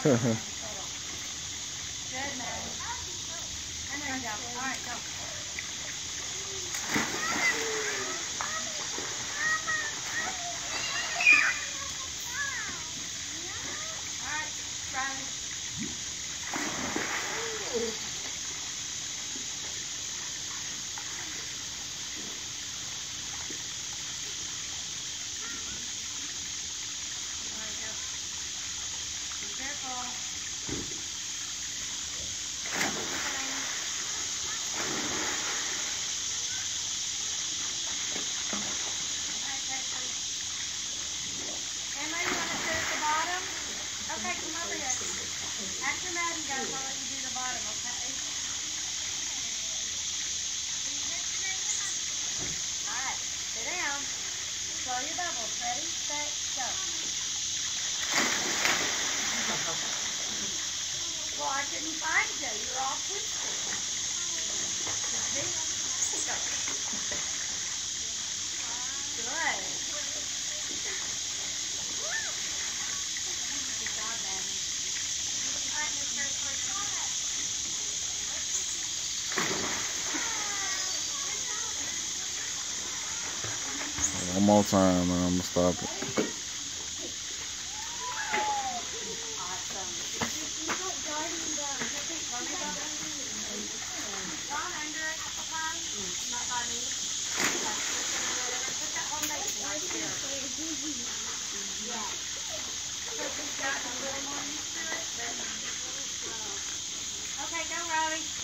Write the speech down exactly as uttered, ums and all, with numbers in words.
Good, man. And there you go. All right, go. All right, Riley. All right, go. Be careful. Okay, come over here. After Maddie goes, I'll let you do the bottom, okay? Alright, sit down. Blow your bubbles. Ready, set, go. Well, I couldn't find you. You're all twisted. See? Go. Good. One more time, man. I'm gonna stop it. Awesome. Gone under a couple times. Not by me. Put that home base right there. Yeah. Because we've gotten a little more used to it. But... Okay, go, Riley.